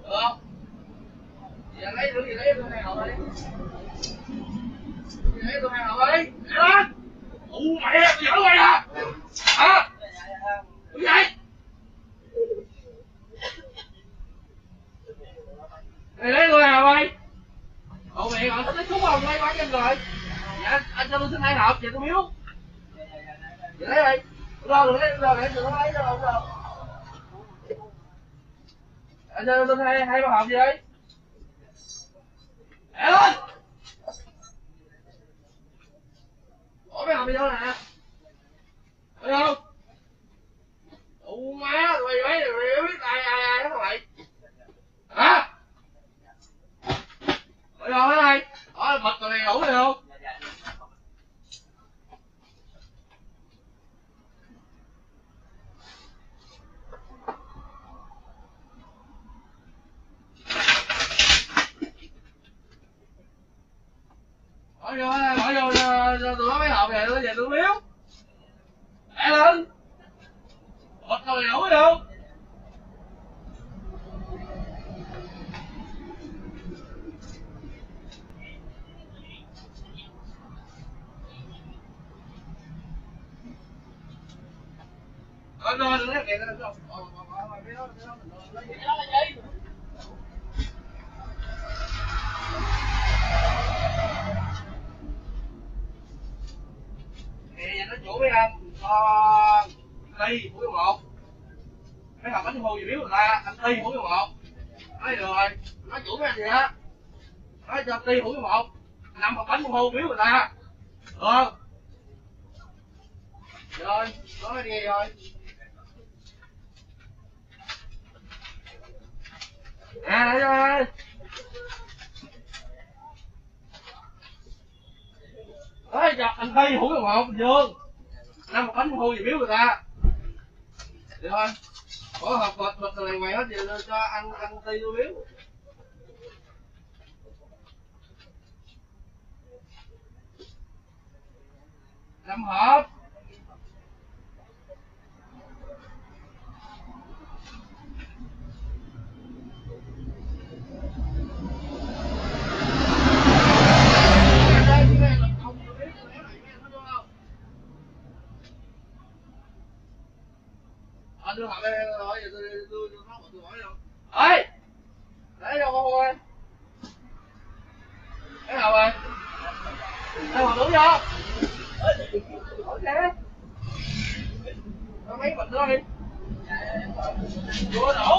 Được không? Giờ lấy tôi hai hộp đi. Lấy tôi hai hộp đi. Để lên. Mẹ, tôi giỡn mày à? Hả? Cái gì? Mày lấy tôi hai hộp đi. Mẹ gọi tôi trúng không? Lấy bán em rồi. Dạ, anh cho tôi xin hai hộp, vậy tôi biếu. Vậy lấy đi. Đừng lấy đâu, đừng có lấy đâu, không đâu. Anh cho tôi hai ba hộp gì đi. Để lên. Ủa mấy hộp đi đâu nè? Thấy không? Má, mày biết ai hết mày. Hả? Thấy không, thấy đây? Đó, bật rồi này đủ rồi không? Bỏ vô tôi có mấy hộp này tôi về tôi biếu. Để lên. Bật rồi đủ rồi không? Đừng lấy kẹt ra đâu. Cái đó là gì? Thì nó chủ với anh Ty mũi một mấy hộp bánh hô gì biếu người ta anh Ty mũi một nói được rồi nói chủ với anh gì á nói cho Ty mũi một 5 hộp bánh hô biếu người ta được rồi nói đi rồi đấy rồi nói cho anh Ty mũi một bình dương 5 hộp bánh hô gì biếu người ta được thôi bỏ hộp bịch này mày hết giờ cho anh Ty tôi biếu 5 hộp đưa hộp đây rồi giờ tôi nói bọn tôi hỏi đâu ơi lấy đâu con ơi cái hộp rồi cái hộp đúng vô ok mấy bịch đó đi vô đó